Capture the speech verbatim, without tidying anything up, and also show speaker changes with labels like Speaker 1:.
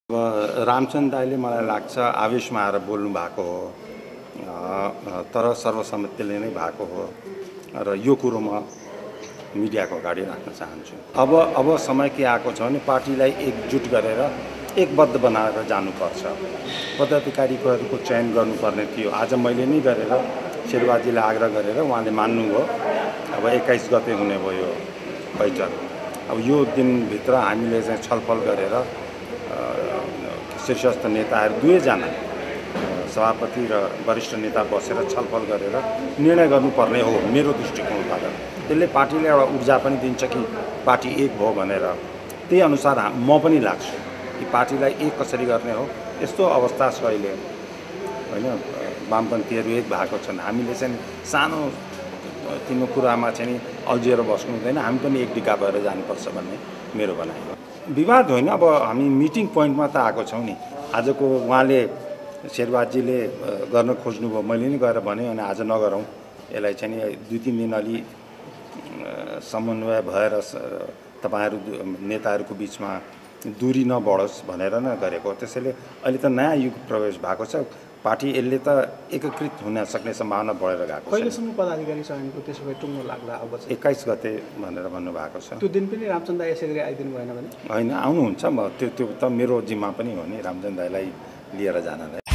Speaker 1: अब रामचन्द्र दाइले मलाई लाग्छ आवेशमा आएर बोल्नु भएको हो, तर सर्वसम्मतिले नै भएको हो र यो कुरो म मिडियाको अगाडि राख्न चाहन्छु। अब अब समय के आएको छ भने पार्टीलाई एकजुट गरेर एकबद्ध बनाएर जानुपर्छ। पदाधिकारीहरूको चयन गर्नुपर्ने थियो। आज मैले नै गरेर शेरबाजीलाई आग्रह गरेर उहाँले मान्नुभयो। अब एक्काइस गते हुने भयो बैठक। अब यो दिनभित्र हामीले चाहिँ छलफल गरेर शीर्षस्थ नेताहरू दुवैजना सभापति र वरिष्ठ नेता बसेर छलफल गरेर निर्णय गर्नुपर्ने हो मेरो दृष्टिकोणबाट। त्यसले पार्टीले एउटा ऊर्जा पनि दिन्छ कि पार्टी एक भयो भनेर। त्यही अनुसार म पनि लाग्छु कि पार्टीलाई एक कसरी गर्ने हो। यस्तो अवस्था छ अहिले होइन, वामपन्थीहरू एक भएको छन्। हामीले चाहिँ सानो तिनो कुरामा चाहिँ अल्झिएर बस्नु हुँदैन, हामी पनि एक डिका भएर जानुपर्छ भन्ने मेरो भनाइ हो। विवाद होइन, अब हामी मिटिङ पोइन्टमा त आएको छौँ नि। आजको उहाँले शेरबाजीले गर्न खोज्नुभयो, मैले नि गएर भने अनि आज नगरौँ यसलाई चाहिँ दुई तिन दिन अलि समन्वय भएर तपाईँहरू नेताहरूको बिचमा दूरी नबढोस् भनेर नै गरेको। त्यसैले अहिले त नयाँ युग प्रवेश भएको छ। पार्टी यसले त एकीकृत हुन सक्ने सम्भावना बढेर गएको छ।
Speaker 2: कहिलेसम्म पदाधिकारी चयनको त्यसो भए टुङ्गो लाग्ला? अब
Speaker 1: एक्काइस गते भनेर भन्नुभएको छ।
Speaker 2: त्यो दिन पनि रामचन्द्र दाइ यसै गरी आइदिनु भएन भने?
Speaker 1: होइन, आउनुहुन्छ। म त्यो त्यो त मेरो जिम्मा पनि हो नि रामचन्द्र दाइलाई लिएर जानलाई।